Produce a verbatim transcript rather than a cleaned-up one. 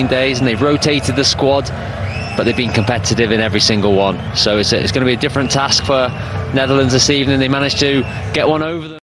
days, and they've rotated the squad, but they've been competitive in every single one. So it's, it's going to be a different task for Netherlands this evening. They managed to get one over them.